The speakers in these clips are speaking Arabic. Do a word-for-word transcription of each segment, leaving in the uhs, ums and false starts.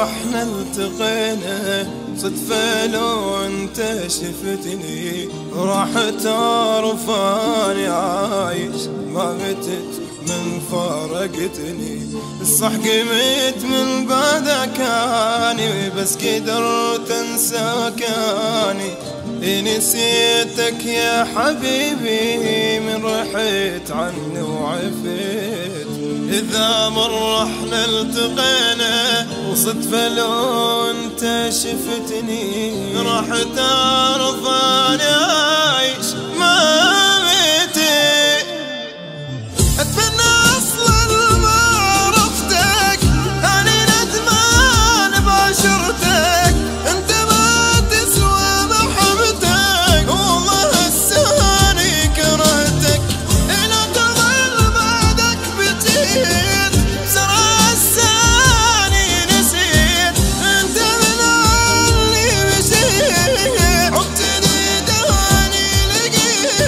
رحنا التقينا صدفة لو انت شفتني، راح تعرف اني عايش ما متت من فارقتني. الصح قمت من بعدك اني بس قدرت انساك اني، نسيتك يا حبيبي من رحت عني وعفيت. إذا مرة احنا التقينا وصدفة لو انت شفتني، راح تعرف اني عايش ما ميتي. اتمنى اصلا ما عرفتك، اني ندمان بعشرتك، انت ما تسوى محبتك، والله هساني كرهتك. لا تظل بعدك بتيت سرى هساني نسيت، انت من اللي مشيت عبتني داني لقيت.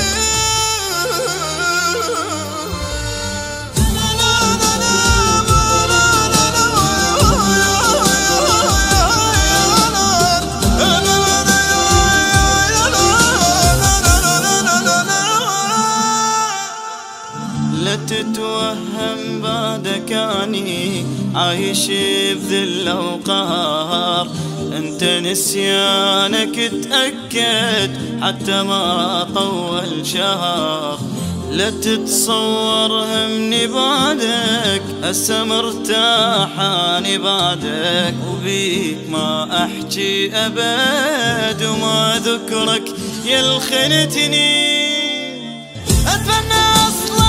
لا تتوهم بعدك اني عايش بذل وقهر، انت نسيانك تأكد حتى ما طول شهر. لا تتصور همني بعدك هسه مرتاح اني بعدك، وبيك ما احكي ابد وما ذكرك يا الخنتني. اتمنى اصلا